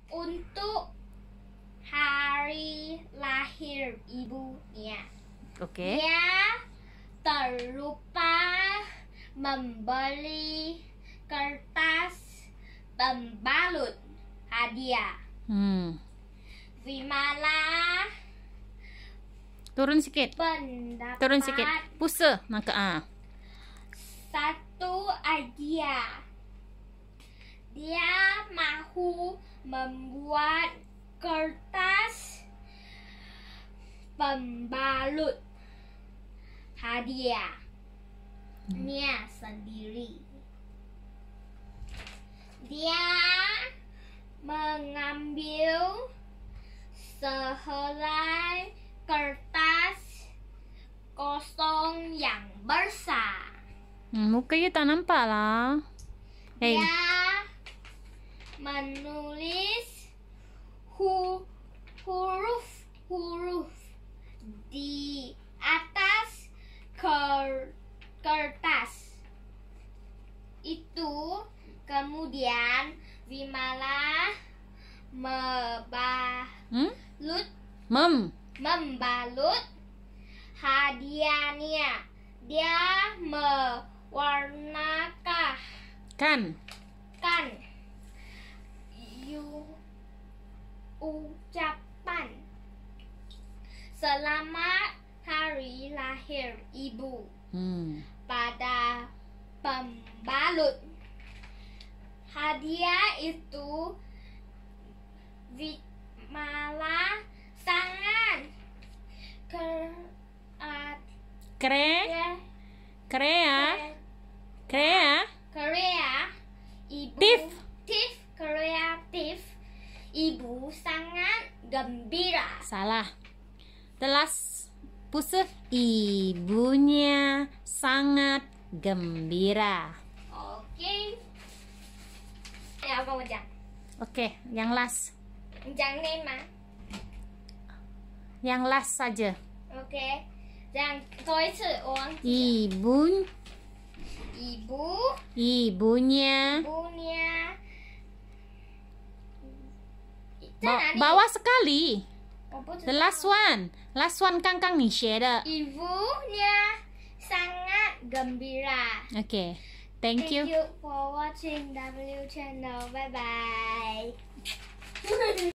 untuk hari lahir ibunya. Oke. Dia terlupa membeli kertas pembalut hadiah. Vimala Turun sikit. mendapat Turun sikit. Pusa maka satu hadiah. Dia mahu membuat kertas pembalut hadiahnya sendiri. Dia mengambil sehelai kertas kosong yang besar. Mukanya tak nampak lah. Dia menulis huruf-huruf di atas kertas itu. Kemudian Vimala membalut hadiahnya. Dia mewarnakan ucapan selamat hari lahir ibu pada pembalut hadiah itu. Vimala sangat kreatif. Ibu sangat gembira. Salah. Telas pusa. Ibunya sangat gembira. Oke. Ya, apa macam? Oke, yang last. Jangan mah. Yang last saja. Oke. Jangan Ibunya bawah sekali. The last one. Last one Kangkang ni share的. Ibunya sangat gembira. Okay. Thank you. Thank you for watching W Channel. Bye bye.